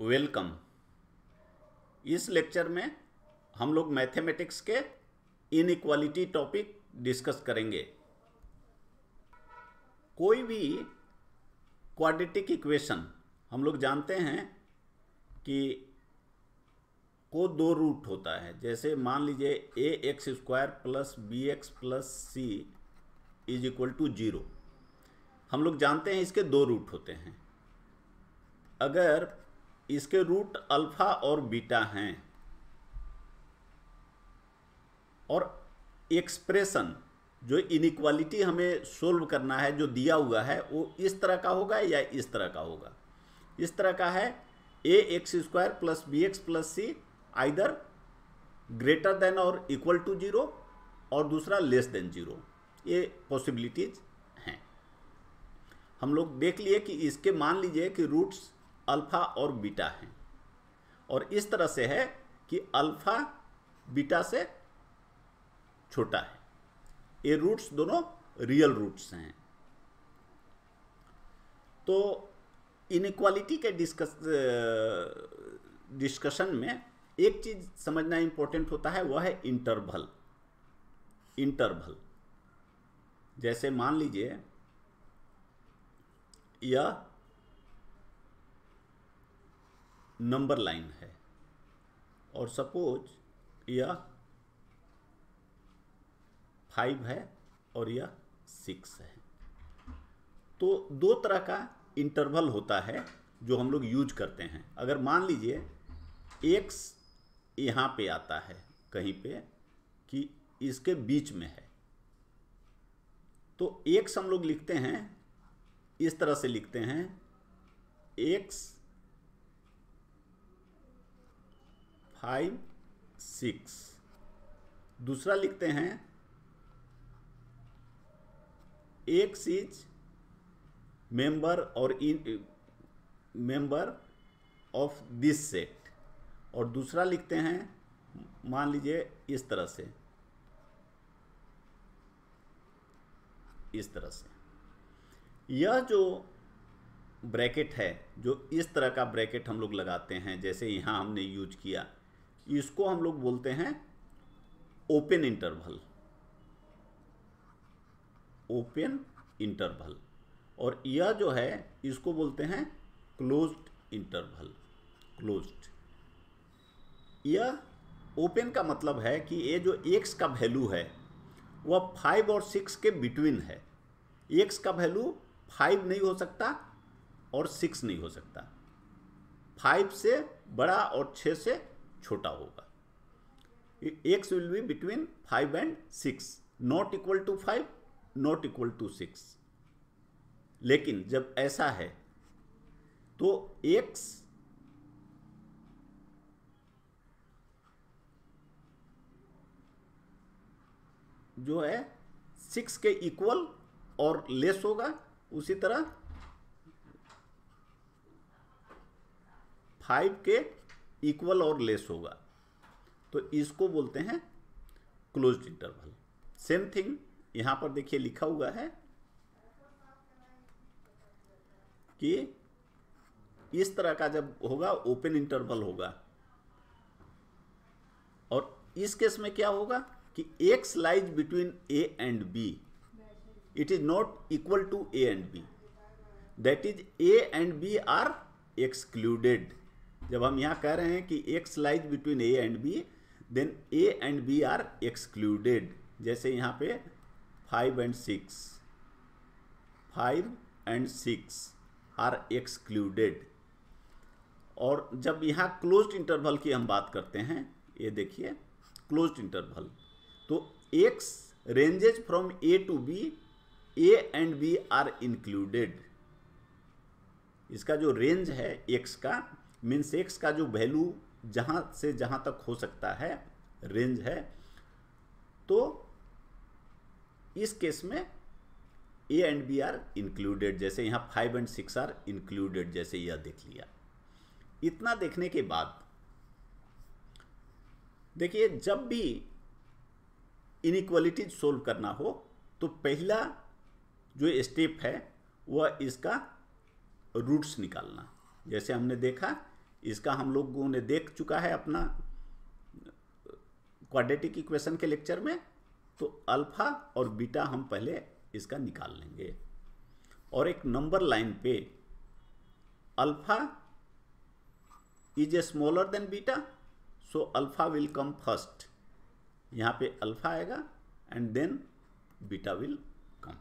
Welcome. इस lecture में हम लोग मैथमेटिक्स के इनइक्वालिटी टॉपिक डिस्कस करेंगे। कोई भी क्वाड्रेटिक इक्वेशन हम लोग जानते हैं कि को दो रूट होता है। जैसे मान लीजिए ax² plus bx plus c is equal to 0। हम लोग जानते हैं इसके दो रूट होते हैं। अगर इसके रूट अल्फा और बीटा हैं और एक्सप्रेशन जो इनइक्वालिटी हमें सोल्व करना है जो दिया हुआ है वो इस तरह का होगा या इस तरह का होगा। इस तरह का है ax² plus bx plus c either greater than और इक्वल टू 0 और दूसरा लेस देन 0। ये पॉसिबिलिटीज हैं। हम लोग देख लिए कि इसके मान लीजिए कि रूट्स अल्फा और बीटा हैं और इस तरह से है कि अल्फा बीटा से छोटा है। ये रूट्स दोनों रियल रूट्स हैं। तो इनइक्वालिटी के डिस्कशन में एक चीज समझना इंपॉर्टेंट होता है, वह है इंटरवल। जैसे मान लीजिए यह नंबर लाइन है और सपोज यह 5 है और यह 6 है। तो दो तरह का इंटरवल होता है जो हम लोग यूज करते हैं। अगर मान लीजिए x यहाँ पे आता है कहीं पे कि इसके बीच में है, तो x हम लोग लिखते हैं इस तरह से लिखते हैं x 5 6। दूसरा लिखते हैं x इज मेंबर और in member of this set, और दूसरा लिखते हैं मान लीजिए इस तरह से, इस तरह से। यह जो ब्रैकेट है, जो इस तरह का ब्रैकेट हम लोग लगाते हैं, जैसे यहाँ हमने यूज किया, इसको हम लोग बोलते हैं ओपन इंटरवल। Open interval. और यह जो है इसको बोलते हैं क्लोज्ड इंटरवल। क्लोज्ड। यह ओपन का मतलब है कि ये जो x का वैल्यू है वह 5 और 6 के बिटवीन है। x का वैल्यू 5 नहीं हो सकता और 6 नहीं हो सकता। 5 से बड़ा और 6 से छोटा होगा। x will be between 5 and 6, not equal to 5, not equal to 6। लेकिन जब ऐसा है तो x जो है 6 के इक्वल और लेस होगा, उसी तरह 5 के इक्वल और लेस होगा। तो इसको बोलते हैं क्लोज्ड इंटरवल। सेम थिंग यहां पर देखिए लिखा हुआ है कि इस तरह का जब होगा ओपन इंटरवल होगा। और इस केस में क्या होगा कि x lies between a and b, it is not equal to a and b, that is a and b are excluded. जब हम यहाँ कह रहे हैं कि x lies between a and b, then a and b are excluded. जैसे यहाँ पे 5 एंड 6, 5 एंड 6 आर एक्सक्लूडेड। और जब यहाँ क्लोज्ड इंटरवल की हम बात करते हैं, ये देखिए क्लोज्ड इंटरवल, तो x ranges from a to b, a and b are included. इसका जो रेंज है x का, मीन्स x का जो वैल्यू जहां से जहां तक हो सकता है रेंज है, तो इस केस में a and b are included. जैसे यहाँ 5 एंड 6 आर इंक्लूडेड, जैसे यह देख लिया। इतना देखने के बाद देखिए, जब भी इनइक्वालिटी सोल्व करना हो तो पहला जो स्टेप है वह इसका रूट्स निकालना। जैसे हमने देखा इसका हम लोगों ने देख चुका है अपना क्वाड्रेटिक इक्वेशन के लेक्चर में। तो अल्फा और बीटा हम पहले इसका निकाल लेंगे, और एक नंबर लाइन पे alpha is a smaller than beta, so alpha will come first. यहाँ पे अल्फा आएगा and then beta will come.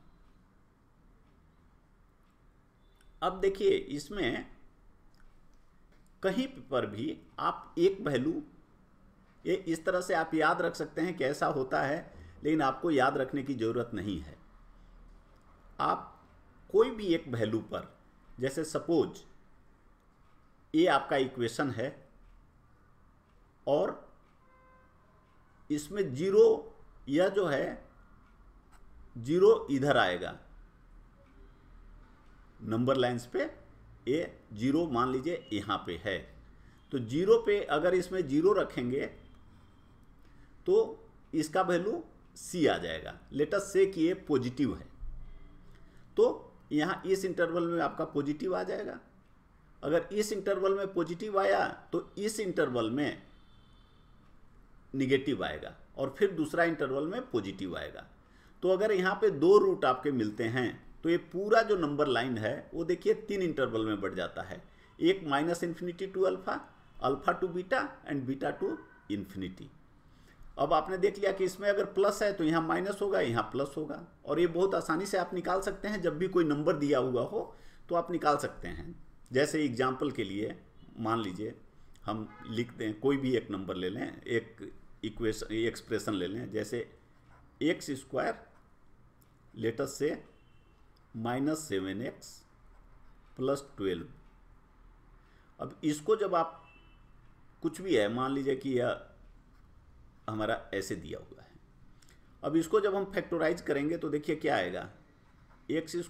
अब देखिए इसमें कहीं पर भी आप एक वैल्यू, ये इस तरह से आप याद रख सकते हैं कि ऐसा होता है, लेकिन आपको याद रखने की ज़रूरत नहीं है। आप कोई भी एक वैल्यू पर, जैसे सपोज ये आपका इक्वेशन है और इसमें जीरो, यह जो है जीरो इधर आएगा नंबर लाइंस पे, ये जीरो मान लीजिए यहाँ पे है, तो जीरो पे अगर इसमें जीरो रखेंगे तो इसका वैल्यू सी आ जाएगा। लेट अस से कि ये पॉजिटिव है, तो यहाँ इस इंटरवल में आपका पॉजिटिव आ जाएगा। अगर इस इंटरवल में पॉजिटिव आया तो इस इंटरवल में निगेटिव आएगा, और फिर दूसरा इंटरवल में पॉजिटिव आएगा। तो अगर यहाँ पे दो रूट आपके मिलते हैं तो ये पूरा जो नंबर लाइन है वो देखिए 3 इंटरवल में बढ़ जाता है। एक -∞ to alpha, alpha to beta and beta to infinity. अब आपने देख लिया कि इसमें अगर प्लस है तो यहाँ माइनस होगा, यहाँ प्लस होगा, और ये बहुत आसानी से आप निकाल सकते हैं। जब भी कोई नंबर दिया हुआ हो तो आप निकाल सकते हैं। जैसे एग्जाम्पल के लिए मान लीजिए हम लिख दें, कोई भी एक नंबर ले लें, एक इक्वेशन एक्सप्रेशन ले लें, जैसे x² लेट अस से -7x + 12। अब इसको जब आप कुछ भी है, मान लीजिए कि यह हमारा ऐसे दिया हुआ है, अब इसको जब हम फैक्टराइज करेंगे तो देखिए क्या आएगा, x²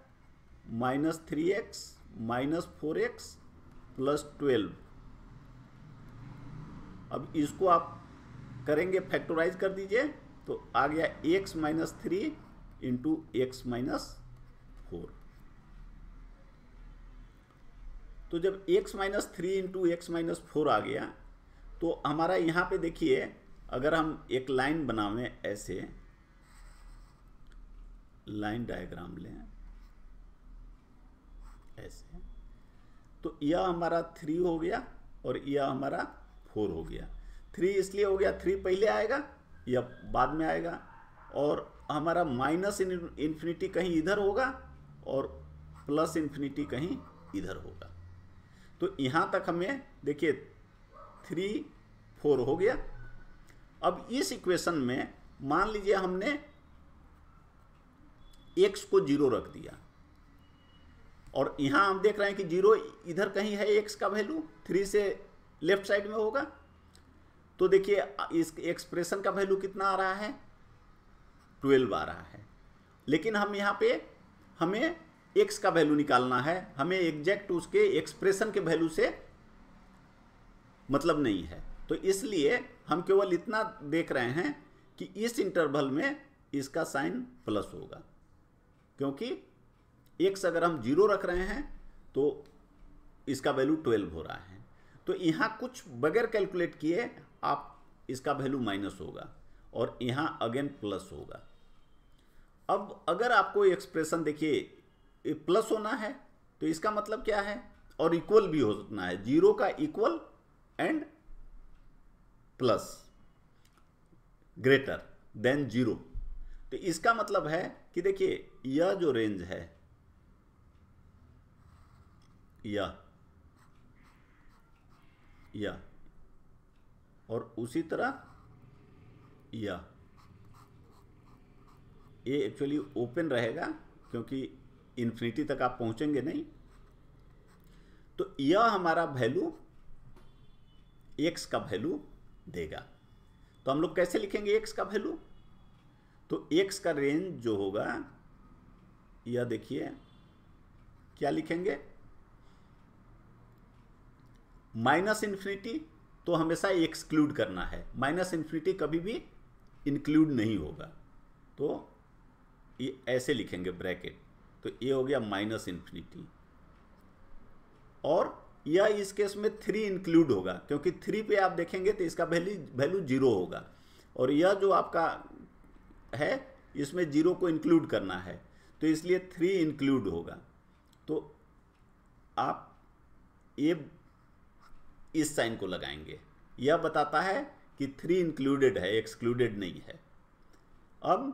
-3x -4x + 12। अब इसको आप करेंगे, फैक्टराइज कर दीजिए तो आ गया x - 3 × x - 4। तो जब x - 3 × x - 4 आ गया तो हमारा यहाँ पे देखिए, अगर हम एक लाइन बनावें, ऐसे लाइन डायग्राम लें ऐसे, तो यह हमारा 3 हो गया और यह हमारा 4 हो गया। 3 इसलिए हो गया, 3 पहले आएगा, यह बाद में आएगा, और हमारा -∞ कहीं इधर होगा और +∞ कहीं इधर होगा। तो यहाँ तक हमें देखिए 3 4 हो गया। अब इस इक्वेशन में मान लीजिए हमने x को 0 रख दिया, और यहाँ हम देख रहे हैं कि 0 इधर कहीं है, x का वैल्यू 3 से लेफ्ट साइड में होगा। तो देखिए इस एक्सप्रेशन का वैल्यू कितना आ रहा है, 12 आ रहा है। लेकिन हम यहाँ पे हमें x का वैल्यू निकालना है, हमें एग्जैक्ट उसके एक्सप्रेशन के वैल्यू से मतलब नहीं है। तो इसलिए हम केवल इतना देख रहे हैं कि इस इंटरवल में इसका साइन प्लस होगा, क्योंकि x अगर हम 0 रख रहे हैं तो इसका वैल्यू 12 हो रहा है। तो यहाँ कुछ बगैर कैलकुलेट किए आप इसका वैल्यू माइनस होगा, और यहाँ अगेन प्लस होगा। अब अगर आपको एक्सप्रेशन देखिए प्लस होना है तो इसका मतलब क्या है, और इक्वल भी होना है, 0 का equal and plus greater than 0। तो इसका मतलब है कि देखिए यह जो रेंज है, यह और उसी तरह यह, ये एक्चुअली ओपन रहेगा क्योंकि इन्फिनिटी तक आप पहुंचेंगे नहीं। तो यह हमारा वैल्यू x का वैल्यू देगा। तो हम लोग कैसे लिखेंगे x का वैल्यू, तो x का रेंज जो होगा, यह देखिए क्या लिखेंगे, -∞ तो हमेशा एक्सक्लूड करना है, -∞ कभी भी इंक्लूड नहीं होगा। तो ये ऐसे लिखेंगे ब्रैकेट, तो ये हो गया -∞, और यह इस केस में 3 इंक्लूड होगा, क्योंकि 3 पे आप देखेंगे तो इसका वैल्यू 0 होगा, और यह जो आपका है इसमें 0 को इंक्लूड करना है, तो इसलिए 3 इंक्लूड होगा। तो आप ये इस साइन को लगाएंगे, यह बताता है कि 3 इंक्लूडेड है, एक्सक्लूडेड नहीं है। अब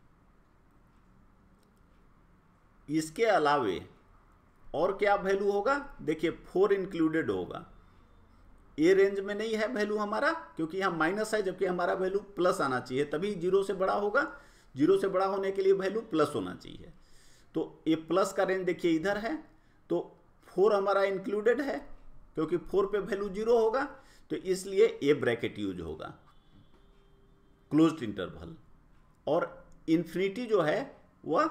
इसके अलावे और क्या वैल्यू होगा, देखिए 4 इंक्लूडेड होगा। ए रेंज में नहीं है वैल्यू हमारा, क्योंकि यहाँ माइनस है, जबकि हमारा वैल्यू प्लस आना चाहिए, तभी 0 से बड़ा होगा। 0 से बड़ा होने के लिए वैल्यू प्लस होना चाहिए। तो ये प्लस का रेंज देखिए इधर है, तो 4 हमारा इंक्लूडेड है, क्योंकि 4 पे वैल्यू 0 होगा, तो इसलिए ए ब्रैकेट यूज होगा, क्लोज्ड इंटरवल। और इन्फिनिटी जो है वह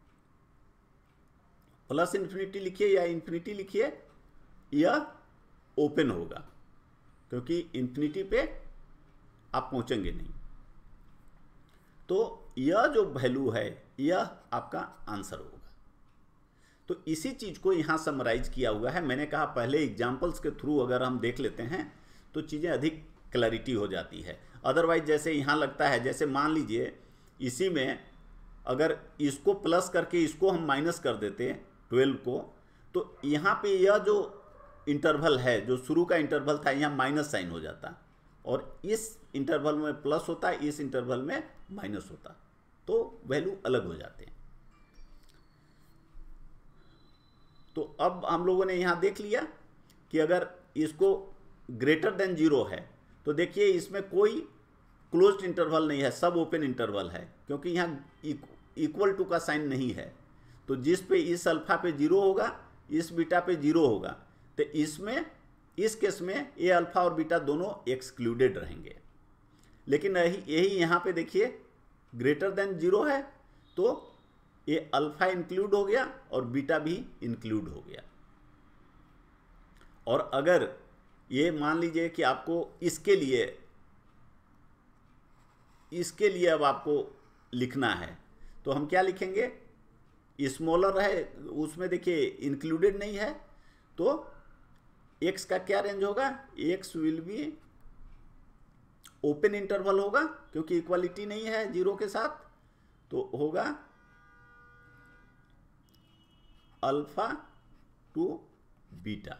प्लस इन्फिनिटी लिखिए या इन्फिनिटी लिखिए, यह ओपन होगा, क्योंकि इन्फिनिटी पे आप पहुंचेंगे नहीं। तो यह जो वैल्यू है यह आपका आंसर होगा। तो इसी चीज को यहां समराइज किया हुआ है। मैंने कहा पहले एग्जाम्पल्स के थ्रू अगर हम देख लेते हैं तो चीजें अधिक क्लैरिटी हो जाती है। अदरवाइज जैसे यहां लगता है, जैसे मान लीजिए इसी में अगर इसको प्लस करके इसको हम माइनस कर देते 12 को, तो यहाँ पे यह जो इंटरवल है, जो शुरू का इंटरवल था, यहाँ माइनस साइन हो जाता, और इस इंटरवल में प्लस होता है, इस इंटरवल में माइनस होता, तो वैल्यू अलग हो जाते हैं। तो अब हम लोगों ने यहाँ देख लिया कि अगर इसको ग्रेटर देन 0 है, तो देखिए इसमें कोई क्लोज्ड इंटरवल नहीं है, सब ओपन इंटरवल है, क्योंकि यहाँ इक्वल टू का साइन नहीं है। तो जिस पे इस अल्फा पे 0 होगा, इस बीटा पे 0 होगा, तो इसमें इस केस में ये अल्फा और बीटा दोनों एक्सक्लूडेड रहेंगे। लेकिन यही यहाँ पे देखिए ग्रेटर देन 0 है, तो ये अल्फा इंक्लूड हो गया और बीटा भी इंक्लूड हो गया। और अगर ये मान लीजिए कि आपको इसके लिए अब आपको लिखना है, तो हम क्या लिखेंगे, स्मॉलर है, उसमें देखिए इंक्लूडेड नहीं है, तो x का क्या रेंज होगा, x will be open interval होगा, क्योंकि इक्वालिटी नहीं है 0 के साथ, तो होगा अल्फा टू बीटा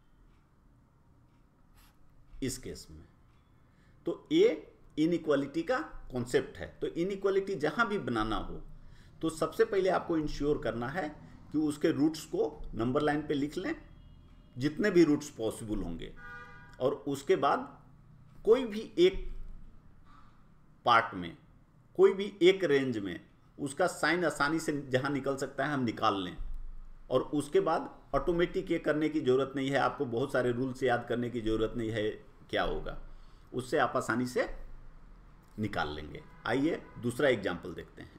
इस केस में। तो ये इनइक्वालिटी का कॉन्सेप्ट है। तो इनइक्वालिटी जहां भी बनाना हो तो सबसे पहले आपको इंश्योर करना है कि उसके रूट्स को नंबर लाइन पे लिख लें, जितने भी रूट्स पॉसिबल होंगे, और उसके बाद कोई भी एक पार्ट में, कोई भी एक रेंज में उसका साइन आसानी से जहां निकल सकता है हम निकाल लें। और उसके बाद ऑटोमेटिक ये करने की ज़रूरत नहीं है, आपको बहुत सारे रूल्स याद करने की ज़रूरत नहीं है, क्या होगा उससे आप आसानी से निकाल लेंगे। आइए दूसरा एग्जाम्पल देखते हैं।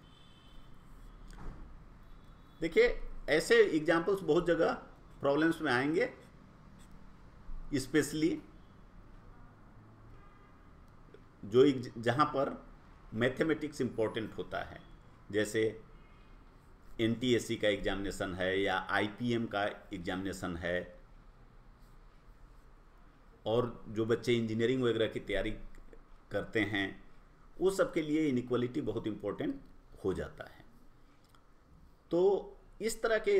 देखिए ऐसे एग्जाम्पल्स बहुत जगह प्रॉब्लम्स में आएंगे, स्पेशली जहां पर मैथमेटिक्स इंपॉर्टेंट होता है, जैसे एनटीएससी का एग्जामिनेशन है या आईपीएम का एग्जामिनेशन है, और जो बच्चे इंजीनियरिंग वगैरह की तैयारी करते हैं वो सब के लिए इनइक्वालिटी बहुत इंपॉर्टेंट हो जाता है। तो इस तरह के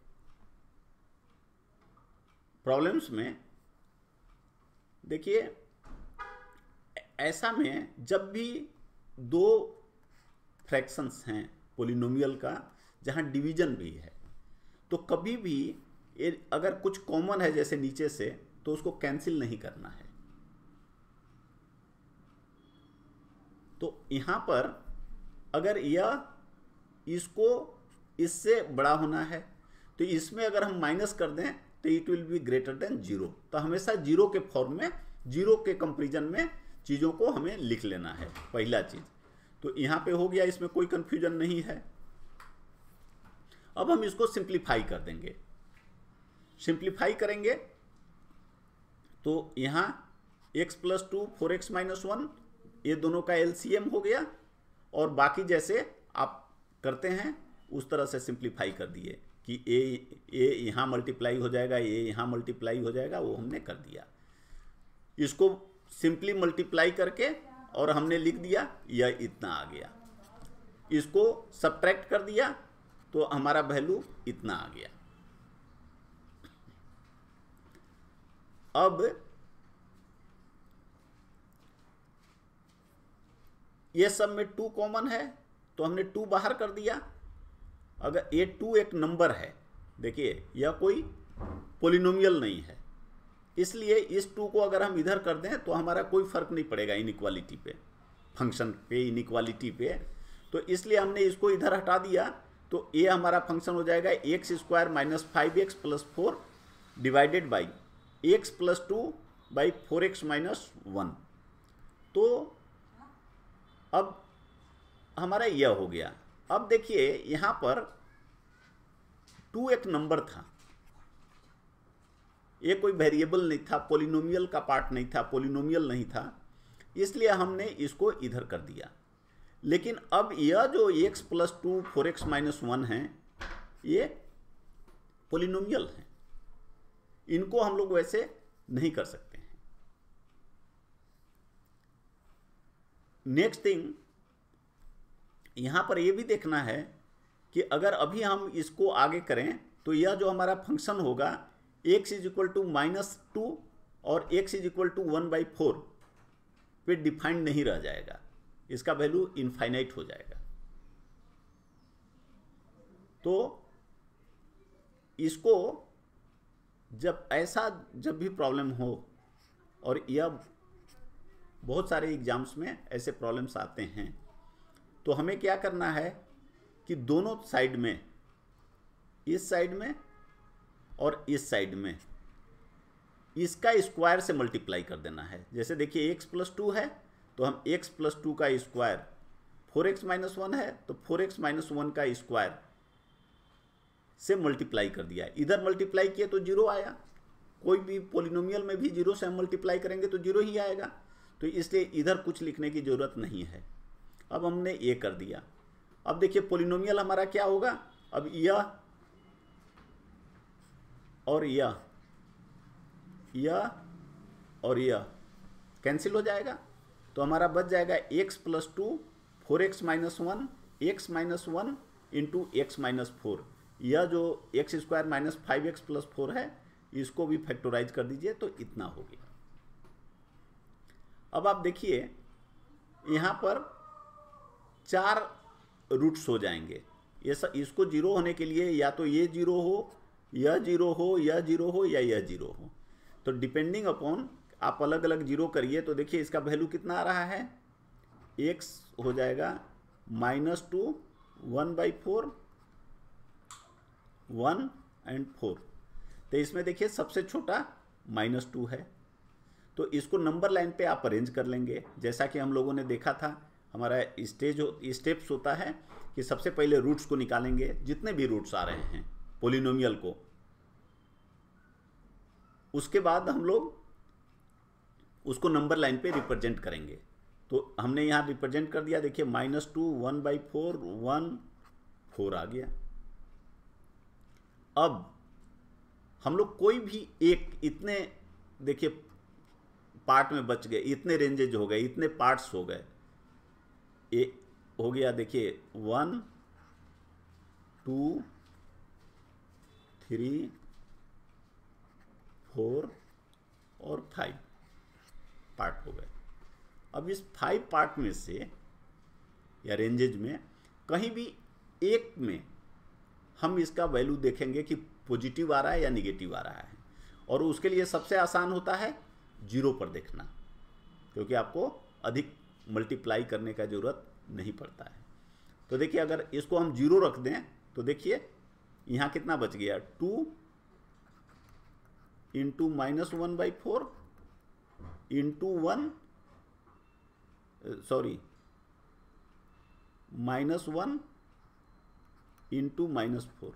प्रॉब्लम्स में देखिए, ऐसा में जब भी दो फ्रैक्शंस हैं पोलिनोमियल का जहां डिवीजन भी है, तो कभी भी अगर कुछ कॉमन है जैसे नीचे से, तो उसको कैंसिल नहीं करना है। तो यहां पर अगर यह इसको इससे बड़ा होना है, तो इसमें अगर हम माइनस कर दें तो it will be greater than 0। तो हमेशा 0 के फॉर्म में, 0 के कंपैरिजन में चीज़ों को हमें लिख लेना है, पहला चीज़। तो यहाँ पे हो गया, इसमें कोई कंफ्यूजन नहीं है। अब हम इसको सिंप्लीफाई कर देंगे। सिंप्लीफाई करेंगे तो यहाँ x + 2 4x - 1 ये दोनों का LCM हो गया, और बाकी जैसे आप करते हैं उस तरह से सिंप्लीफाई कर दिए। कि ए यहाँ मल्टीप्लाई हो जाएगा, ए यहाँ मल्टीप्लाई हो जाएगा, वो हमने कर दिया। इसको सिंपली मल्टीप्लाई करके और हमने लिख दिया यह इतना आ गया। इसको सब्ट्रैक्ट कर दिया तो हमारा वैल्यू इतना आ गया। अब ये सब में 2 कॉमन है तो हमने 2 बाहर कर दिया। अगर ये 2 एक नंबर है, देखिए यह कोई पोलिनोमियल नहीं है, इसलिए इस 2 को अगर हम इधर कर दें तो हमारा कोई फर्क नहीं पड़ेगा इनइक्वालिटी पे, फंक्शन पे, इनइक्वालिटी पे। तो इसलिए हमने इसको इधर हटा दिया तो ये हमारा फंक्शन हो जाएगा x square minus 5x plus 4 divided by x plus 2 by 4x minus 1। तो अब हमारा यह हो गया। अब देखिए यहाँ पर 2 एक नंबर था, ये कोई वेरिएबल नहीं था, पोलिनोमियल का पार्ट नहीं था, पोलिनोमियल नहीं था, इसलिए हमने इसको इधर कर दिया। लेकिन अब यह जो x प्लस 2 4x माइनस 1 है, ये पोलिनोमियल है, इनको हम लोग वैसे नहीं कर सकते हैं। नेक्स्ट थिंग यहां पर यह भी देखना है कि अगर अभी हम इसको आगे करें तो यह जो हमारा फंक्शन होगा x इज इक्वल टू -2 और x इज इक्वल टू 1/4 पे डिफाइंड नहीं रह जाएगा, इसका वैल्यू इनफाइनाइट हो जाएगा। तो इसको जब भी प्रॉब्लम हो, और यह बहुत सारे एग्जाम्स में ऐसे प्रॉब्लम्स आते हैं, तो हमें क्या करना है कि दोनों साइड में, इस साइड में और इस साइड में, इसका स्क्वायर से मल्टीप्लाई कर देना है। जैसे देखिए x प्लस 2 है तो हम x प्लस 2 का स्क्वायर, 4x माइनस 1 है तो 4x माइनस 1 का स्क्वायर से मल्टीप्लाई कर दिया। इधर मल्टीप्लाई किए तो 0 आया, कोई भी पोलिनोमियल में भी 0 से हम मल्टीप्लाई करेंगे तो 0 ही आएगा, तो इसलिए इधर कुछ लिखने की ज़रूरत नहीं है। अब हमने ये कर दिया। अब देखिए पोलिनोमियल हमारा क्या होगा, अब यह और यह और यह कैंसिल हो जाएगा, तो हमारा बच जाएगा x plus 2 4x minus 1 x minus 1 into x minus 4। यह जो x square minus 5x plus 4 है, इसको भी फैक्टोराइज कर दीजिए तो इतना हो गया। अब आप देखिए यहाँ पर 4 रूट्स हो जाएंगे। ये सब इसको 0 होने के लिए या तो ये 0 हो, यह 0 हो, यह 0 हो या यह 0 हो, तो डिपेंडिंग अपॉन आप अलग अलग 0 करिए। तो देखिए इसका वैल्यू कितना आ रहा है, x हो जाएगा -2 1/4 1 and 4। तो इसमें देखिए सबसे छोटा -2 है, तो इसको नंबर लाइन पे आप अरेंज कर लेंगे। जैसा कि हम लोगों ने देखा था, हमारा स्टेप्स होता है कि सबसे पहले रूट्स को निकालेंगे, जितने भी रूट्स आ रहे हैं पोलिनोमियल को, उसके बाद हम लोग उसको नंबर लाइन पे रिप्रेजेंट करेंगे। तो हमने यहाँ रिप्रेजेंट कर दिया, देखिए -2 1/4 1 4 आ गया। अब हम लोग कोई भी एक, इतने देखिए पार्ट में बच गए, इतने रेंजेज हो गए, इतने पार्ट्स हो गए, ये हो गया देखिए 1 2 3 4 और 5 पार्ट हो गए। अब इस 5 पार्ट में से या रेंजेज में कहीं भी एक में हम इसका वैल्यू देखेंगे कि पॉजिटिव आ रहा है या निगेटिव आ रहा है, और उसके लिए सबसे आसान होता है 0 पर देखना, क्योंकि आपको अधिक मल्टीप्लाई करने का ज़रूरत नहीं पड़ता है। तो देखिए अगर इसको हम 0 रख दें तो देखिए यहाँ कितना बच गया, 2 इंटू -1/4 इंटू 1 सॉरी -1 इंटू -4।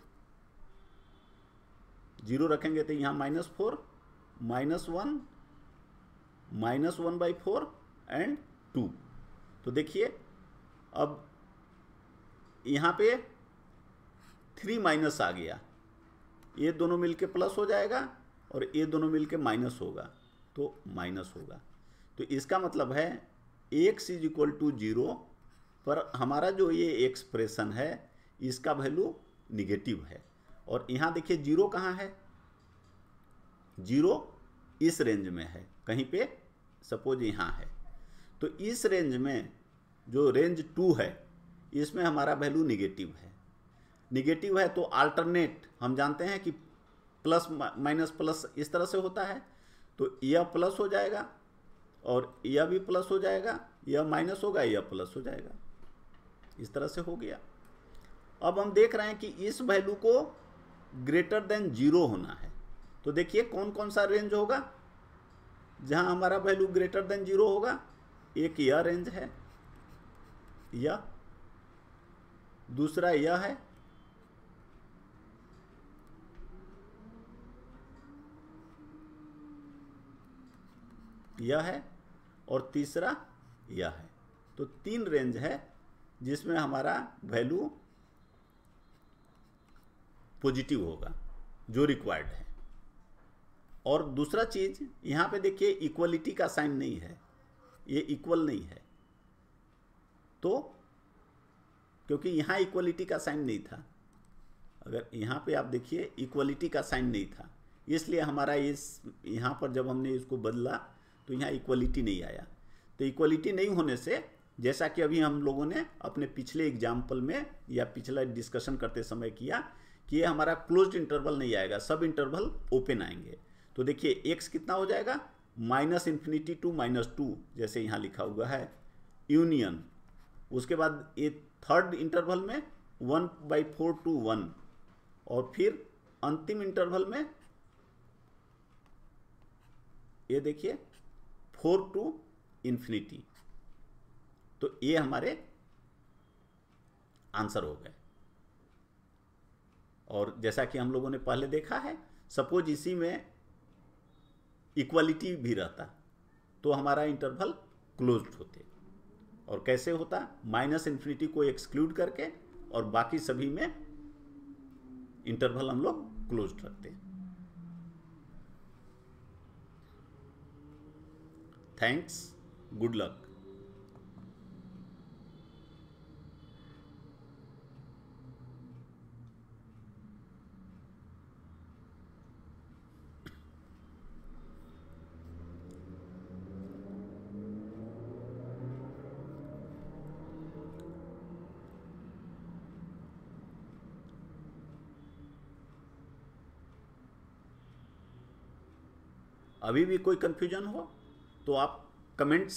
0 रखेंगे तो यहाँ -4 -1 -1/4 एंड 2। तो देखिए अब यहाँ पे 3 माइनस आ गया, ये दोनों मिलके प्लस हो जाएगा और ये दोनों मिलके माइनस होगा, तो माइनस होगा। तो इसका मतलब है x इज इक्वल टू 0 पर हमारा जो ये एक्सप्रेशन है इसका वैल्यू निगेटिव है। और यहाँ देखिए 0 कहाँ है, 0 इस रेंज में है, कहीं पे सपोज यहाँ है। तो इस रेंज में जो रेंज 2 है इसमें हमारा वैल्यू निगेटिव है। निगेटिव है तो अल्टरनेट हम जानते हैं कि प्लस माइनस प्लस इस तरह से होता है, तो यह प्लस हो जाएगा और यह भी प्लस हो जाएगा, यह माइनस होगा, यह प्लस हो जाएगा, इस तरह से हो गया। अब हम देख रहे हैं कि इस वैल्यू को ग्रेटर देन 0 होना है। तो देखिए कौन कौन सा रेंज होगा जहां हमारा वैल्यू ग्रेटर देन 0 होगा। एक यह रेंज है, यह दूसरा यह है, यह है और तीसरा यह है। तो 3 रेंज है जिसमें हमारा वैल्यू पॉजिटिव होगा जो रिक्वायर्ड है। और दूसरा चीज यहां पे देखिए इक्वलिटी का साइन नहीं है, ये इक्वल नहीं है, तो क्योंकि यहां इक्वलिटी का साइन नहीं था, अगर यहां पे आप देखिए इक्वलिटी का साइन नहीं था, इसलिए हमारा इस यहां पर जब हमने इसको बदला तो यहाँ इक्वलिटी नहीं आया। तो इक्वलिटी नहीं होने से, जैसा कि अभी हम लोगों ने अपने पिछले एग्जाम्पल में या पिछला डिस्कशन करते समय किया कि ये हमारा क्लोज्ड इंटरवल नहीं आएगा, सब इंटरवल ओपन आएंगे। तो देखिए x कितना हो जाएगा, -∞ टू -2 जैसे यहाँ लिखा हुआ है, यूनियन, उसके बाद ये थर्ड इंटरवल में 1/4 टू 1 और फिर अंतिम इंटरवल में ये देखिए 4 टू ∞। तो ये हमारे आंसर हो गए। और जैसा कि हम लोगों ने पहले देखा है, सपोज इसी में इक्वलिटी भी रहता तो हमारा इंटरवल क्लोज्ड होते। और कैसे होता, -∞ को एक्सक्लूड करके और बाकी सभी में इंटरवल हम लोग क्लोज्ड रखते। Thanks, good luck. अभी भी कोई कंफ्यूजन हो तो आप comments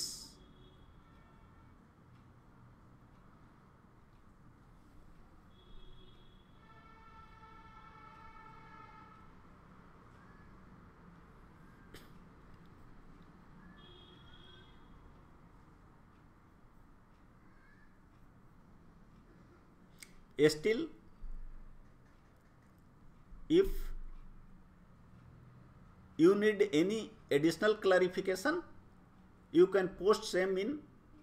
still if you need any additional clarification you can post same in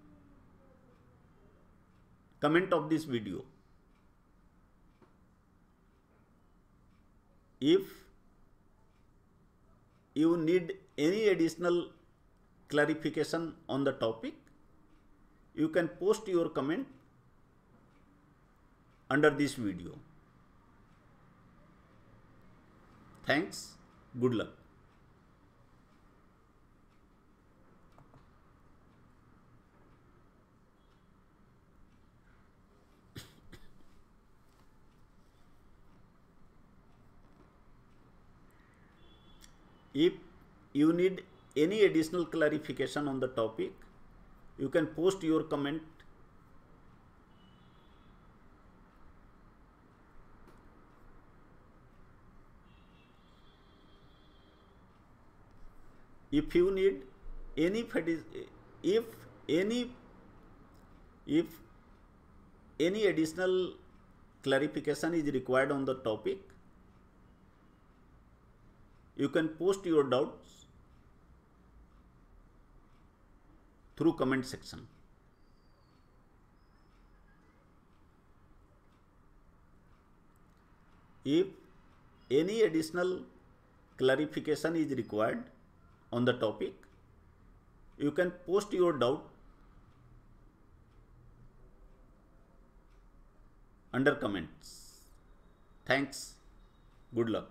comment of this video. If you need any additional clarification on the topic you can post your comment under this video. Thanks, good luck. If you need any additional clarification on the topic, you can post your comment if you need any if any additional clarification is required on the topic you can post your doubts through comment section. If any additional clarification is required on the topic, you can post your doubt under comments. Thanks. Good luck.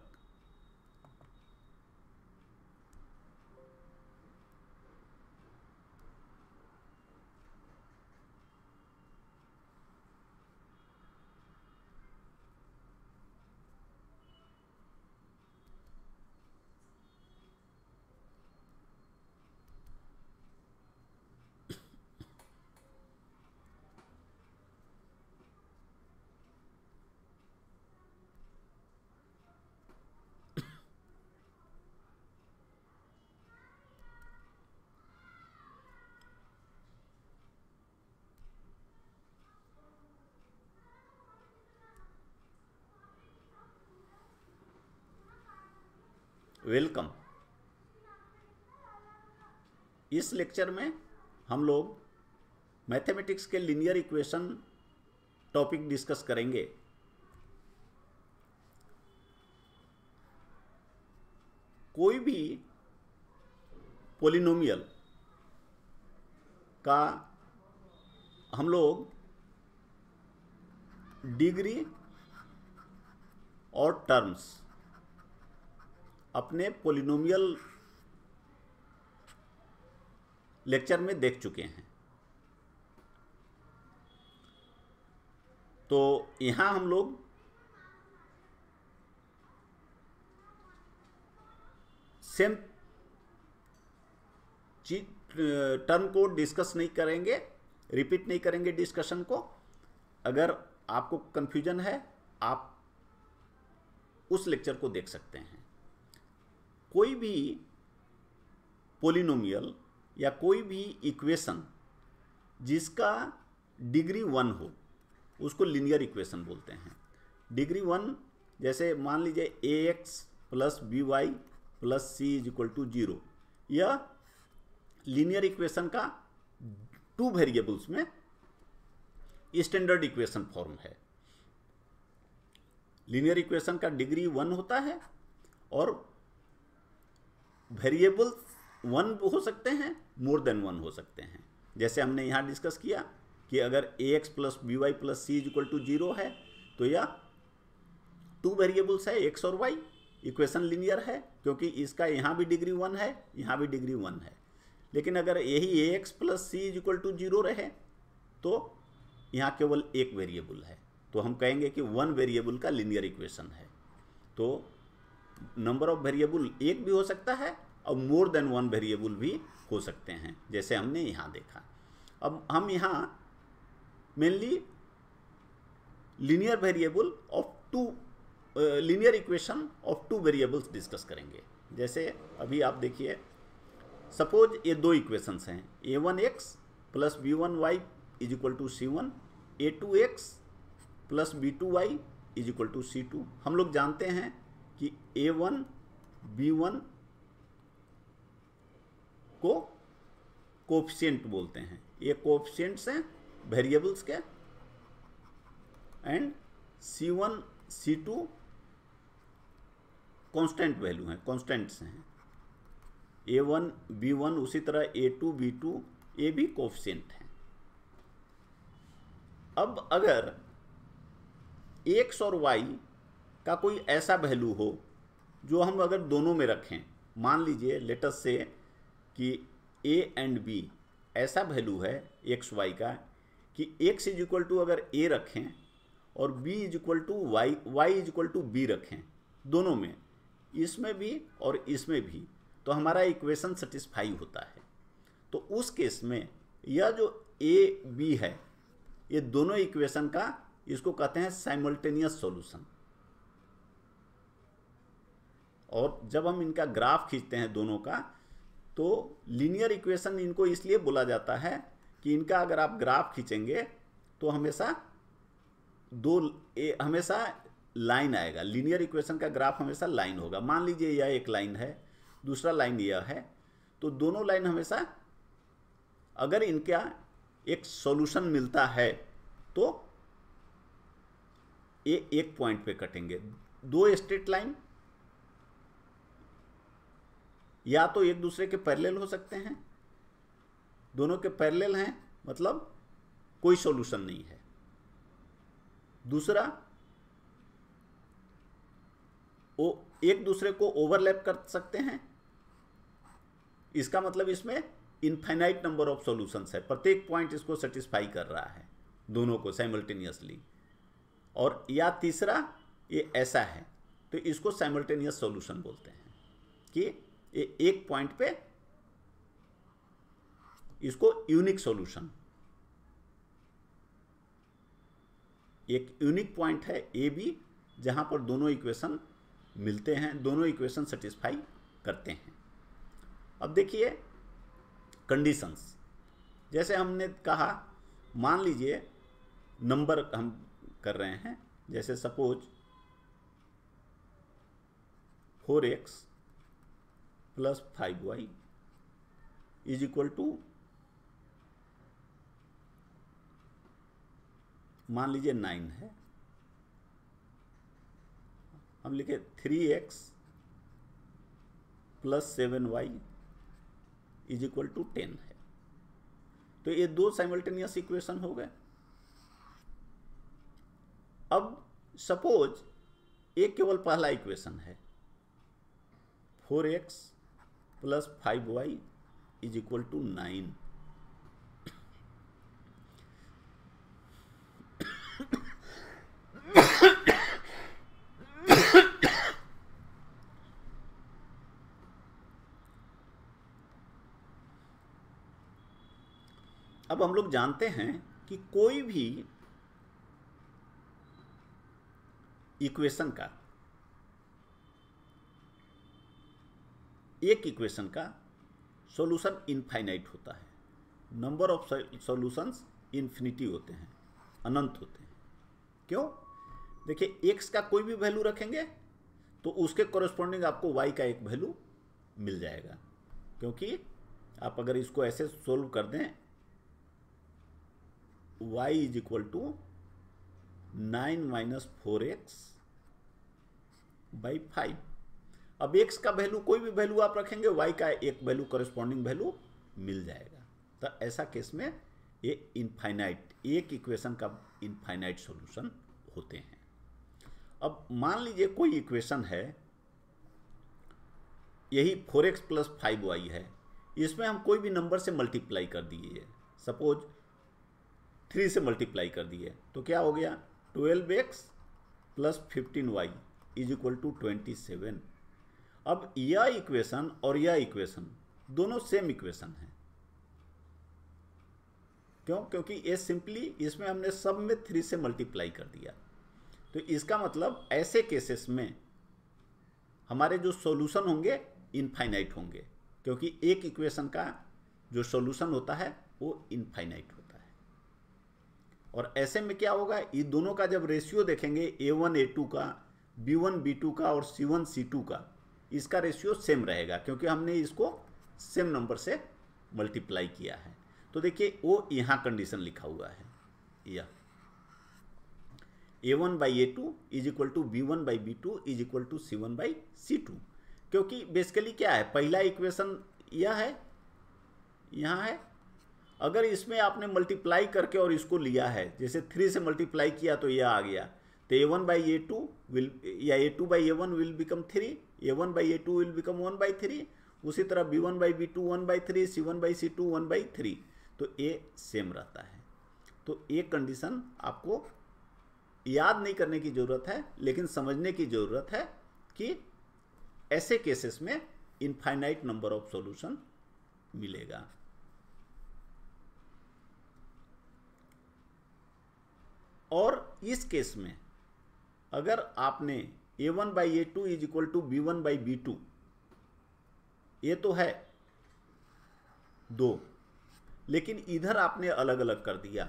Welcome. इस lecture में हम लोग mathematics के linear equation topic discuss करेंगे। कोई भी polynomial का हम लोग डिग्री और टर्म्स अपने पॉलिनोमियल लेक्चर में देख चुके हैं। तो यहां हम लोग सेम टर्म को डिस्कस नहीं करेंगे, रिपीट नहीं करेंगे डिस्कशन को। अगर आपको कंफ्यूजन है आप उस लेक्चर को देख सकते हैं। कोई भी पॉलिनोमियल या कोई भी इक्वेशन जिसका डिग्री 1 हो उसको लीनियर इक्वेशन बोलते हैं। डिग्री 1 जैसे मान लीजिए ax plus by plus c is equal to 0, यह लीनियर इक्वेशन का 2 वेरिएबल्स में स्टैंडर्ड इक्वेशन फॉर्म है। लीनियर इक्वेशन का डिग्री 1 होता है और वेरिएबल्स 1 हो सकते हैं, मोर देन 1 हो सकते हैं। जैसे हमने यहाँ डिस्कस किया कि अगर ax plus by plus c is equal to 0 है तो यह 2 वेरिएबल्स है, x और y। इक्वेशन लीनियर है क्योंकि इसका यहाँ भी डिग्री 1 है, यहाँ भी डिग्री 1 है। लेकिन अगर यही ax plus c is equal to 0 रहे तो यहाँ केवल एक वेरिएबल है, तो हम कहेंगे कि 1 वेरिएबल का लीनियर इक्वेशन है। तो नंबर ऑफ वेरिएबल एक भी हो सकता है और मोर देन 1 वेरिएबल भी हो सकते हैं, जैसे हमने यहाँ देखा। अब हम यहाँ mainly linear variable of 2 linear equation of 2 variables discuss करेंगे। जैसे अभी आप देखिए, सपोज ये 2 इक्वेशंस हैं, a1x plus b1y is equal to c1, a2x plus b2y is equal to c2। हम लोग जानते हैं कि a1 b1 को कोएफिशिएंट बोलते हैं। ये कोएफिशिएंट्स हैं वेरिएबल्स के, and c1 c2 constant value हैं, कांस्टेंट्स हैं। a1 b1 उसी तरह a2 b2 ये भी कोएफिशिएंट हैं। अब अगर x और y का कोई ऐसा वैल्यू हो जो हम अगर दोनों में रखें, मान लीजिए लेट अस से कि a एंड b ऐसा वैल्यू है x y का कि x इज इक्वल टू अगर a रखें और b is equal to y is equal to b रखें, दोनों में, इसमें भी और इसमें भी, तो हमारा इक्वेशन सेटिस्फाई होता है। तो उस केस में यह जो a b है, ये दोनों इक्वेशन का इसको कहते हैं साइमल्टेनियस सॉल्यूशन। और जब हम इनका ग्राफ खींचते हैं दोनों का, तो लीनियर इक्वेशन इनको इसलिए बोला जाता है कि इनका अगर आप ग्राफ खींचेंगे तो हमेशा हमेशा लाइन आएगा। लीनियर इक्वेशन का ग्राफ हमेशा लाइन होगा। मान लीजिए यह एक लाइन है, दूसरा लाइन यह है, तो दोनों लाइन हमेशा अगर इनका एक सॉल्यूशन मिलता है तो ये एक पॉइंट पे कटेंगे। 2 स्ट्रेट लाइन या तो एक दूसरे के पैरेलल हो सकते हैं, दोनों के पैरेलल हैं मतलब कोई सॉल्यूशन नहीं है। दूसरा, वो एक दूसरे को ओवरलैप कर सकते हैं, इसका मतलब इसमें इनफाइनाइट नंबर ऑफ सॉल्यूशंस है, प्रत्येक पॉइंट इसको सेटिस्फाई कर रहा है दोनों को साइमल्टेनियसली। और या तीसरा, ये ऐसा है तो इसको साइमल्टेनियस सॉल्यूशन बोलते हैं कि ये एक पॉइंट पे इसको यूनिक सॉल्यूशन, एक यूनिक पॉइंट है ए बी जहां पर दोनों इक्वेशन मिलते हैं, दोनों इक्वेशन सेटिस्फाई करते हैं। अब देखिए कंडीशंस, जैसे हमने कहा, मान लीजिए नंबर हम कर रहे हैं, जैसे सपोज 4x + 5y = मान लीजिए 9 है। हम लिखे 3x + 7y = 10 है। तो ये दो साइमल्टेनियस इक्वेशन हो गए। अब सपोज एक केवल पहला इक्वेशन है, 4x + 5y = 9। अब हम लोग जानते हैं कि कोई भी इक्वेशन का, एक इक्वेशन का सॉल्यूशन इनफाइनाइट होता है, नंबर ऑफ सॉल्यूशंस इन्फिनिटी होते हैं, अनंत होते हैं। क्यों? देखिए x का कोई भी वैल्यू रखेंगे तो उसके कॉरेस्पॉन्डिंग आपको y का एक वैल्यू मिल जाएगा, क्योंकि आप अगर इसको ऐसे सोल्व कर दें, y = 9 - 4x / 5। अब x का वैल्यू कोई भी वैल्यू आप रखेंगे, y का एक वैल्यू कॉरेस्पॉन्डिंग वैल्यू मिल जाएगा। तो ऐसा केस में ये इनफाइनाइट, एक इक्वेशन का इनफाइनाइट सॉल्यूशन होते हैं। अब मान लीजिए कोई इक्वेशन है, यही 4x + 5y है, इसमें हम कोई भी नंबर से मल्टीप्लाई कर दिए, सपोज 3 से मल्टीप्लाई कर दिए, तो क्या हो गया? 12x + 15y = 27। अब यह इक्वेशन और यह इक्वेशन दोनों सेम इक्वेशन है। क्यों? क्योंकि ये सिंपली इसमें हमने सब में 3 से मल्टीप्लाई कर दिया। तो इसका मतलब ऐसे केसेस में हमारे जो सॉल्यूशन होंगे इनफाइनाइट होंगे, क्योंकि एक इक्वेशन का जो सॉल्यूशन होता है वो इनफाइनाइट होता है। और ऐसे में क्या होगा, ये दोनों का जब रेशियो देखेंगे, a1 a2 का, b1 b2 का और c1 c2 का, इसका रेशियो सेम रहेगा, क्योंकि हमने इसको सेम नंबर से मल्टीप्लाई किया है। तो देखिए वो यहाँ कंडीशन लिखा हुआ है, यह a1/a2 = b1/b2 = c1/c2। क्योंकि बेसिकली क्या है, पहला इक्वेशन यह है, यहाँ है, अगर इसमें आपने मल्टीप्लाई करके और इसको लिया है, जैसे 3 से मल्टीप्लाई किया तो यह आ गया, तो a1/a2 विल, या a2/a1 will become 3, a1/a2 will become 1/3, उसी तरह b1/b2 1/3, c1/c2 1/3। तो ये सेम रहता है। तो ये कंडीशन आपको याद नहीं करने की ज़रूरत है, लेकिन समझने की ज़रूरत है कि ऐसे केसेस में इनफाइनाइट नंबर ऑफ सॉल्यूशन मिलेगा। और इस केस में अगर आपने a1/a2 = b1/b2, ये तो है 2, लेकिन इधर आपने अलग अलग कर दिया,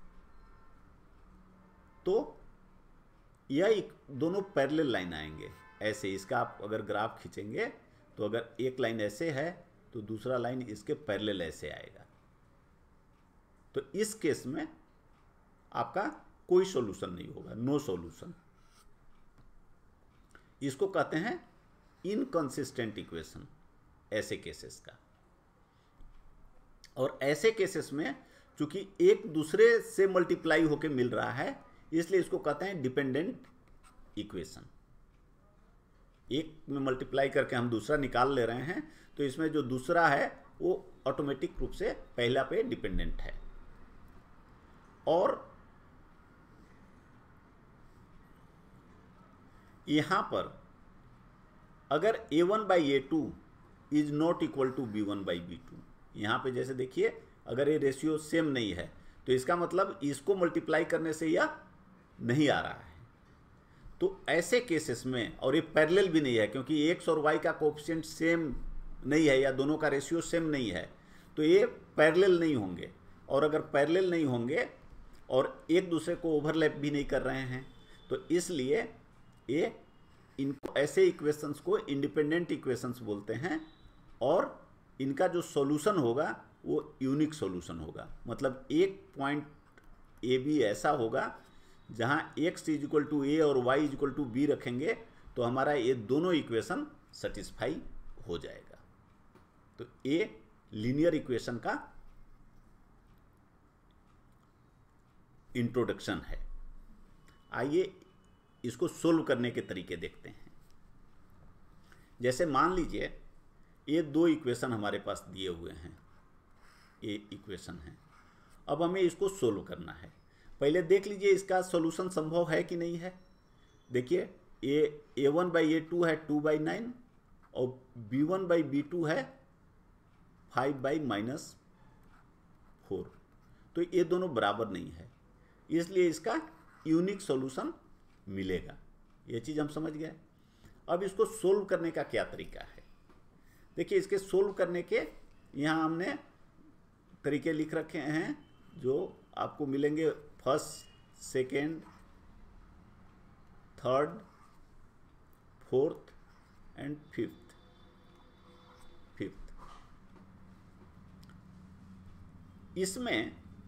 तो यह दोनों पैरेलल लाइन आएंगे ऐसे। इसका आप अगर ग्राफ खींचेंगे तो अगर एक लाइन ऐसे है तो दूसरा लाइन इसके पैरेलल ऐसे आएगा। तो इस केस में आपका कोई सॉल्यूशन नहीं होगा, नो सॉल्यूशन। इसको कहते हैं इनकंसिस्टेंट इक्वेशन। ऐसे केसेस का। और ऐसे केसेस में चूंकि एक दूसरे से मल्टीप्लाई होके मिल रहा है, इसलिए इसको कहते हैं डिपेंडेंट इक्वेशन। एक में मल्टीप्लाई करके हम दूसरा निकाल ले रहे हैं, तो इसमें जो दूसरा है वो ऑटोमेटिक रूप से पहला पे डिपेंडेंट है। और यहां पर अगर a1 by a2 is not equal to b1 by b2, यहां पे जैसे देखिए अगर ये रेशियो सेम नहीं है तो इसका मतलब इसको मल्टीप्लाई करने से यह नहीं आ रहा है। तो ऐसे केसेस में, और ये पैरेलल भी नहीं है क्योंकि x और y का कोएफिशिएंट सेम नहीं है या दोनों का रेशियो सेम नहीं है, तो ये पैरेलल नहीं होंगे। और अगर पैरेलल नहीं होंगे और एक दूसरे को ओवरलैप भी नहीं कर रहे हैं, तो इसलिए ये इनको ऐसे इक्वेशंस को इंडिपेंडेंट इक्वेशंस बोलते हैं। और इनका जो सॉल्यूशन होगा वो यूनिक सॉल्यूशन होगा। मतलब एक पॉइंट ए बी ऐसा होगा जहां x is equal to A और y is equal to B रखेंगे तो हमारा ये दोनों इक्वेशन सेटिस्फाई हो जाएगा। तो ये लीनियर इक्वेशन का इंट्रोडक्शन है। आइए इसको सोल्व करने के तरीके देखते हैं। जैसे मान लीजिए ये दो इक्वेशन हमारे पास दिए हुए हैं, ये इक्वेशन है। अब हमें इसको सोल्व करना है। पहले देख लीजिए इसका सॉल्यूशन संभव है कि नहीं है। देखिए a1 बाई a2 है 2 बाई 9 और b1 बाई b2 है 5 बाई -4। तो ये दोनों बराबर नहीं है, इसलिए इसका यूनिक सॉल्यूशन मिलेगा। ये चीज़ हम समझ गए। अब इसको सोल्व करने का क्या तरीका है। देखिए इसके सोल्व करने के यहाँ हमने तरीके लिख रखे हैं जो आपको मिलेंगे first, second, third, fourth and fifth. इसमें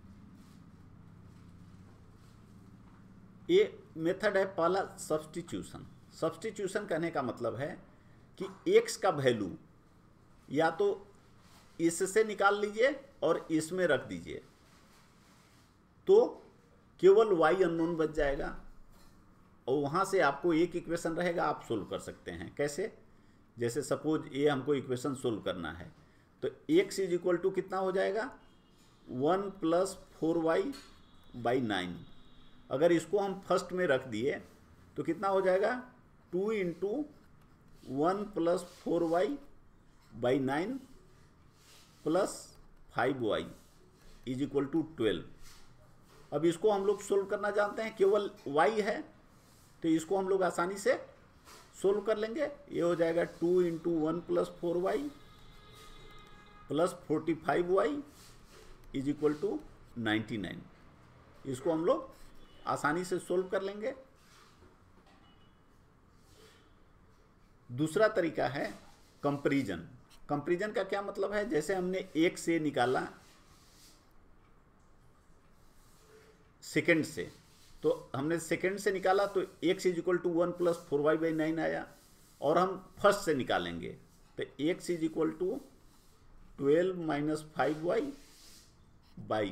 ये मेथड है पहला सब्स्टिट्यूशन। सब्स्टिट्यूशन कहने का मतलब है कि x का वैल्यू या तो इससे निकाल लीजिए और इसमें रख दीजिए, तो केवल y अननोन बच जाएगा और वहाँ से आपको एक इक्वेशन रहेगा, आप सोल्व कर सकते हैं। कैसे? जैसे सपोज ये हमको इक्वेशन सोल्व करना है, तो x इज इक्वल टू कितना हो जाएगा 1 + 4y बाई 9। अगर इसको हम फर्स्ट में रख दिए तो कितना हो जाएगा 2 × 1 + 4y by 9 + 5y is equal to 12। अब इसको हम लोग सोल्व करना जानते हैं, केवल y है तो इसको हम लोग आसानी से सोल्व कर लेंगे। ये हो जाएगा 2 × 1 + 4y + 45y is equal to 99। इसको हम लोग आसानी से सोल्व कर लेंगे। दूसरा तरीका है कंपैरिजन। कंपैरिजन का क्या मतलब है? जैसे हमने एक से निकाला सेकंड से, तो हमने सेकंड से निकाला तो x is equal to 1 + 4y by 9 आया। और हम फर्स्ट से निकालेंगे तो x is equal to 12 - 5y by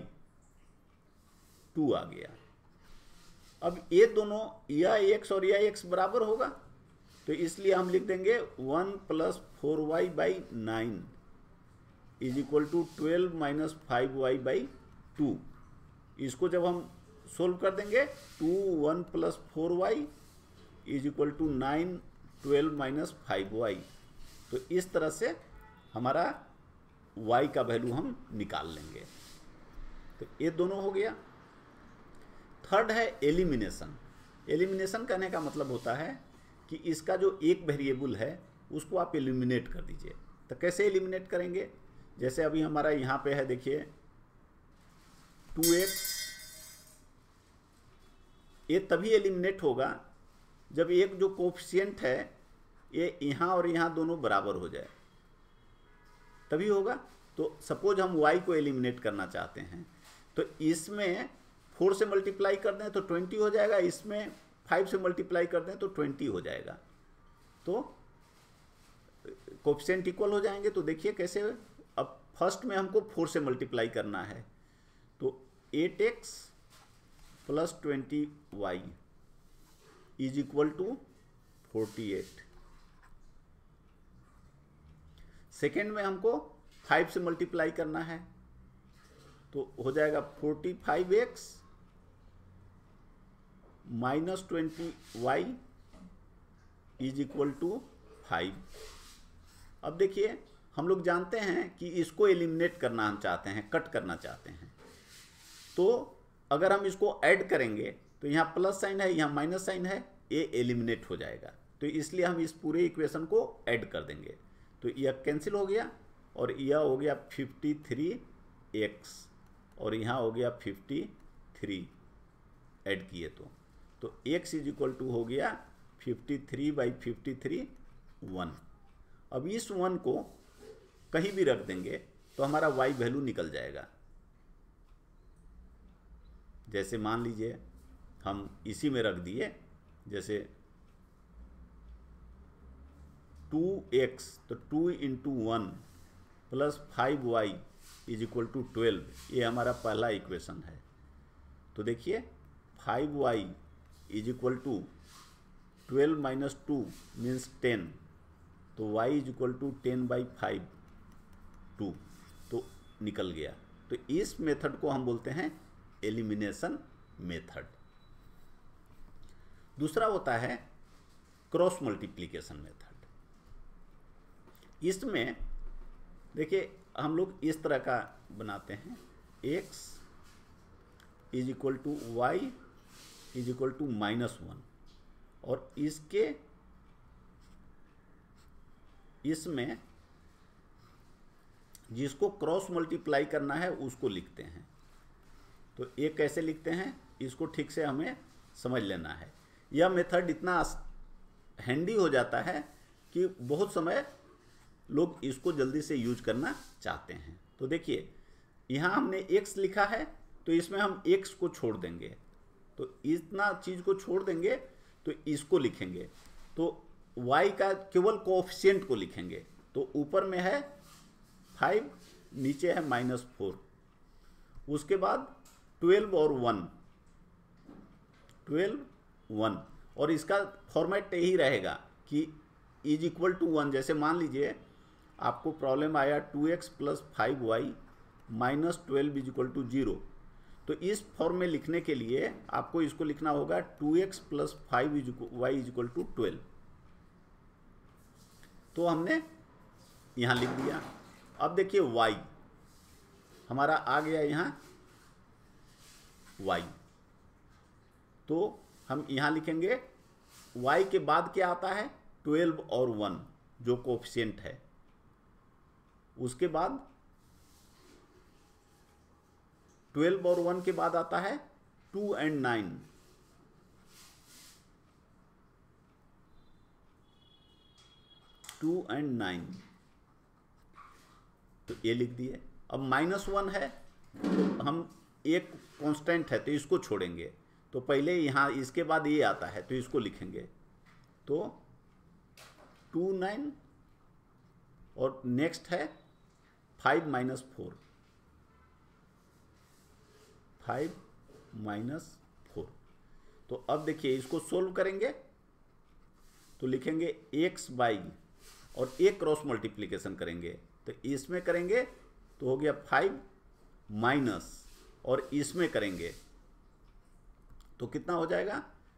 2 आ गया। अब ये दोनों या x और या x बराबर होगा, तो इसलिए हम लिख देंगे 1 + 4y by 9 is equal to 12 - 5y by 2। इसको जब हम सोल्व कर देंगे 2 1 + 4y is equal to 9 12 - 5y। तो इस तरह से हमारा y का वैल्यू हम निकाल लेंगे। तो ये दोनों हो गया। थर्ड है एलिमिनेशन। एलिमिनेशन करने का मतलब होता है कि इसका जो एक वेरिएबल है उसको आप एलिमिनेट कर दीजिए। तो कैसे एलिमिनेट करेंगे? जैसे अभी हमारा यहाँ पे है, देखिए 2x, ये तभी एलिमिनेट होगा जब एक जो कोएफिशिएंट है ये यहाँ और यहाँ दोनों बराबर हो जाए, तभी होगा। तो सपोज हम y को एलिमिनेट करना चाहते हैं, तो इसमें 4 से मल्टीप्लाई कर दें तो 20 हो जाएगा, इसमें 5 से मल्टीप्लाई कर दें तो 20 हो जाएगा। तो कोफिशिएंट इक्वल हो जाएंगे। तो देखिए कैसे, अब फर्स्ट में हमको 4 से मल्टीप्लाई करना है, तो 8x plus 20y is equal to 48। Second में हमको 5 से मल्टीप्लाई करना है, तो हो जाएगा 45x minus 20y is equal to 5। अब देखिए हम लोग जानते हैं कि इसको एलिमिनेट करना हम चाहते हैं, कट करना चाहते हैं। तो अगर हम इसको ऐड करेंगे तो यहाँ प्लस साइन है, यहाँ माइनस साइन है, ये एलिमिनेट हो जाएगा। तो इसलिए हम इस पूरे इक्वेशन को ऐड कर देंगे, तो यह कैंसिल हो गया और यह हो गया 53x और यहाँ हो गया 53 ऐड किए तो x इज इक्वल टू हो गया 53/53 1। अब इस 1 को कहीं भी रख देंगे तो हमारा y वैल्यू निकल जाएगा। जैसे मान लीजिए हम इसी में रख दिए, जैसे 2x, तो 2 into 1 plus 5y is equal to 12, ये हमारा पहला इक्वेशन है। तो देखिए 5y is equal to 12 minus 2 means 10, तो y इज इक्वल टू 10/5 2, तो निकल गया। तो इस मेथड को हम बोलते हैं एलिमिनेशन मेथड। दूसरा होता है क्रॉस मल्टीप्लिकेशन मेथड। इसमें देखिए हम लोग इस तरह का बनाते हैं, x is equal to y is equal to -1, और इसमें जिसको क्रॉस मल्टीप्लाई करना है उसको लिखते हैं। तो ये कैसे लिखते हैं, इसको ठीक से हमें समझ लेना है। यह मेथड इतना हैंडी हो जाता है कि बहुत समय लोग इसको जल्दी से यूज करना चाहते हैं। तो देखिए यहाँ हमने x लिखा है, तो इसमें हम x को छोड़ देंगे, तो इतना चीज़ को छोड़ देंगे, तो इसको लिखेंगे। तो y का केवल कोएफिशिएंट को लिखेंगे, तो ऊपर में है 5, नीचे है -4, उसके बाद 12 और 1, 12 1, और इसका फॉर्मेट यही रहेगा कि इज इक्वल टू 1। जैसे मान लीजिए आपको प्रॉब्लम आया 2x plus 5y minus 12 is equal to 0, तो इस फॉर्म में लिखने के लिए आपको इसको लिखना होगा 2x plus 5y is equal to 12। तो हमने यहाँ लिख दिया। अब देखिए y हमारा आ गया यहाँ y, तो हम यहाँ लिखेंगे y के बाद क्या आता है 12 और 1 जो कोएफिशिएंट है, उसके बाद 12 और 1 के बाद आता है 2 and 9, तो ये लिख दिए। अब -1 है, तो हम एक कांस्टेंट है तो इसको छोड़ेंगे, तो पहले यहाँ इसके बाद ये आता है तो इसको लिखेंगे, तो 2 9, और नेक्स्ट है 5 - 4, 5 - 4। तो अब देखिए इसको सोल्व करेंगे तो लिखेंगे x बाई, और एक क्रॉस मल्टीप्लिकेशन करेंगे, तो इसमें करेंगे तो हो गया 5 माइनस, और इसमें करेंगे तो कितना हो जाएगा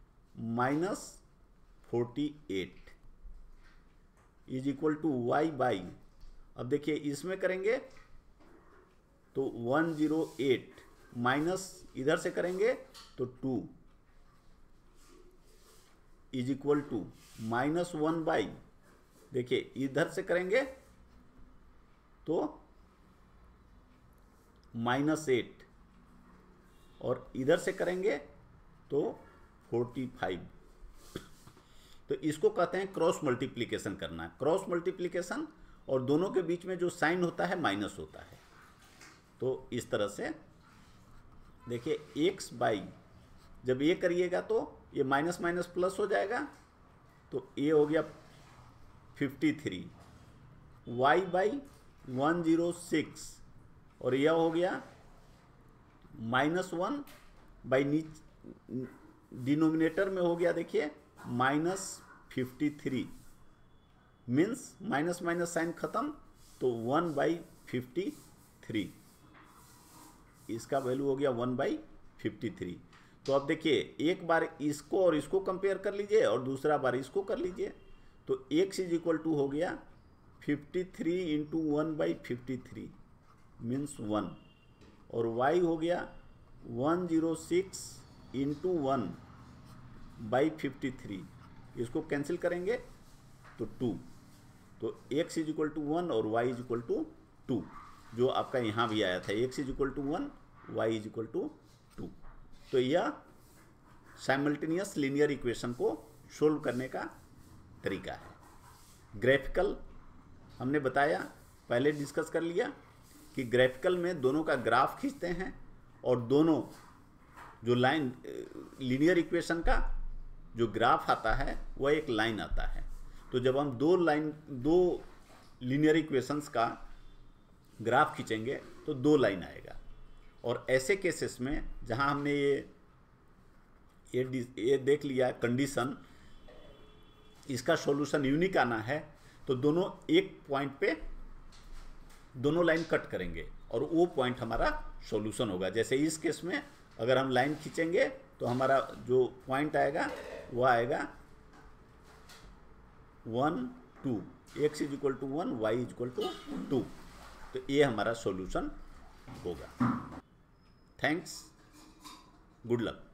-48 is equal to y by. अब देखिए इसमें करेंगे तो 108 माइनस इधर से करेंगे तो 2 इज इक्वल टू -1 बाई, देखिए इधर से करेंगे तो -8, और इधर से करेंगे तो 45। तो इसको कहते हैं क्रॉस मल्टीप्लिकेशन करना। क्रॉस मल्टीप्लिकेशन, और दोनों के बीच में जो साइन होता है माइनस होता है। तो इस तरह से देखिए x बाई, जब ये करिएगा तो ये माइनस माइनस प्लस हो जाएगा, तो ये हो गया 53, y बाई 106 और यह हो गया -1 बाई डिनोमिनेटर में हो गया, देखिए -53 मीन्स माइनस माइनस साइन खत्म, तो 1/53 इसका वैल्यू हो गया 1/53। तो अब देखिए एक बार इसको और इसको कंपेयर कर लीजिए और दूसरा बार इसको कर लीजिए, तो x इज इक्वल टू हो गया 53 इंटू 1/53 मीन्स 1 और y हो गया 106 इंटू 1/53, इसको कैंसिल करेंगे तो 2, तो x इज इक्वल टू 1 और y इज इक्वल टू 2, जो आपका यहाँ भी आया था x is equal to 1 y is equal to 2। तो यह साइमल्टेनियस लीनियर इक्वेशन को सोल्व करने का तरीका है। ग्राफिकल हमने बताया, पहले डिस्कस कर लिया कि ग्राफिकल में दोनों का ग्राफ खींचते हैं और दोनों जो लाइन लीनियर इक्वेशन का जो ग्राफ आता है वह एक लाइन आता है। तो जब हम दो लीनियर इक्वेशंस का ग्राफ खींचेंगे तो 2 लाइन आएगा। और ऐसे केसेस में जहां हमने ये देख लिया कंडीशन, इसका सॉल्यूशन यूनिक आना है, तो दोनों एक पॉइंट पे दोनों लाइन कट करेंगे और वो पॉइंट हमारा सॉल्यूशन होगा। जैसे इस केस में अगर हम लाइन खींचेंगे तो हमारा जो पॉइंट आएगा वह आएगा 1 2, x is equal to 1 y is equal to 2, तो ये हमारा सॉल्यूशन होगा। Thanks, good luck.